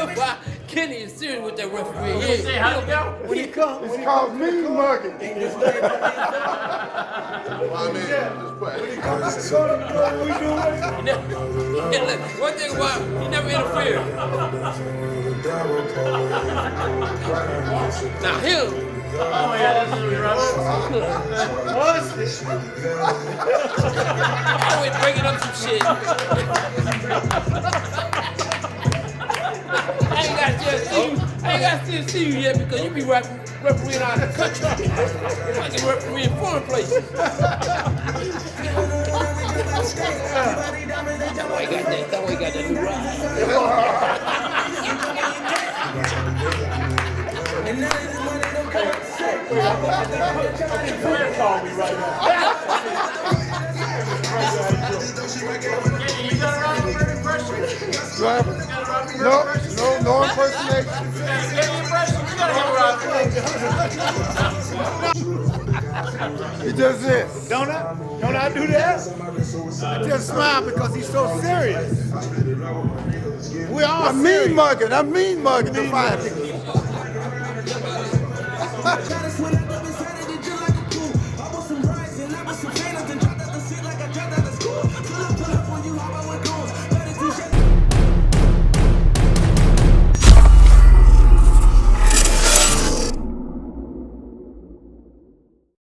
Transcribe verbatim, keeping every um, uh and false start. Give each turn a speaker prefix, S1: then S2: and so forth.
S1: boy. Kenny is serious with that referee. Yeah.
S2: Say how to go?
S3: When he comes,
S4: It's called mean mugging.
S5: Well, I mean, just play.
S3: when he comes to the you know what we doing?
S1: Yeah, look, one thing about he never interfered. Now him.
S2: Oh yeah, that's what we're running.
S1: Always breaking up some shit. I ain't got to see you. I ain't got to see you yet because you be ref refereeing out of the country. I can referee in foreign places. That boy got that. That boy got that new ride.
S3: Call me right now.
S2: You got around with impression.
S4: Driver. No, no, no impersonation.
S2: Get the impression. You gotta get around.
S4: He does this.
S3: Don't I? Don't I do that? I just smile because he's so serious. We all
S4: I'm mean mugging. I'm mean mugging the fire people.